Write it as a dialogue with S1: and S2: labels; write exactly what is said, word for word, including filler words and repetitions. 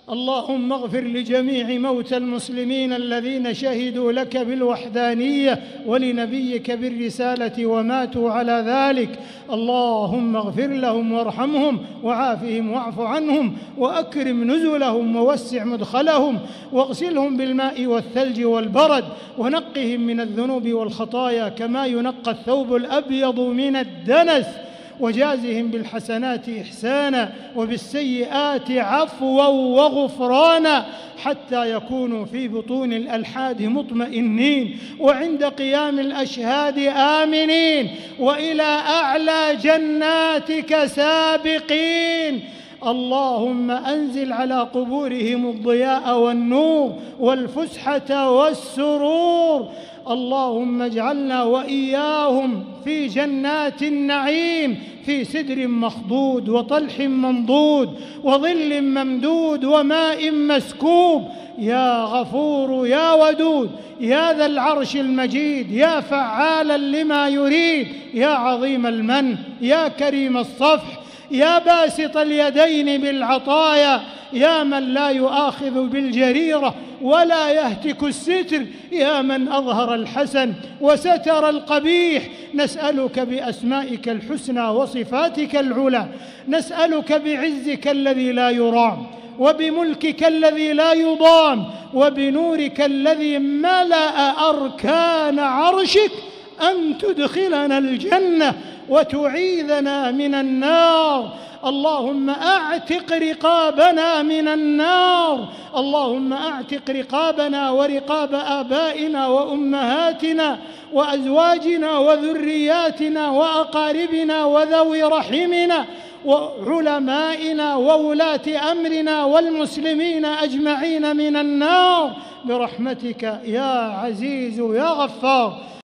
S1: اللهم اغفر لجميع موتى المسلمين الذين شهدوا لك بالوحدانية ولنبيك بالرسالة وماتوا على ذلك. اللهم اغفر لهم وارحمهم وعافهم واعف عنهم وأكرم نزلهم ووسع مدخلهم واغسلهم بالماء والثلج والبرد ونقهم من الذنوب والخطايا كما ينقى الثوب الأبيض من الدنس، وجازهم بالحسنات إحسانا وبالسيئات عفوا وغفرانا حتى يكونوا في بطون الألحاد مطمئنين وعند قيام الأشهاد آمنين وإلى أعلى جناتك سابقين. اللهم أنزل على قبورهم الضياء والنور والفسحة والسرور. اللهم اجعلنا وإياهم في جنات النعيم في سدر مخضود وطلح منضود وظل ممدود وماء مسكوب. يا غفور يا ودود يا ذا العرش المجيد يا فعالا لما يريد يا عظيم المن يا كريم الصفح يا باسط اليدين بالعطايا يا من لا يؤاخذ بالجريرة ولا يهتك الستر يا من أظهر الحسن وستر القبيح. نسألك بأسمائك الحسنى وصفاتك العلى، نسألك بعزك الذي لا يرام وبملكك الذي لا يضام وبنورك الذي ملأ أركان عرشك أن تدخلنا الجنة وتعيذنا من النار. اللهم أعتق رقابنا من النار، اللهم أعتق رقابنا ورقاب آبائنا وأمهاتنا وأزواجنا وذرياتنا وأقاربنا وذوي رحمنا وعلمائنا وولاة أمرنا والمسلمين أجمعين من النار برحمتك يا عزيز يا غفار.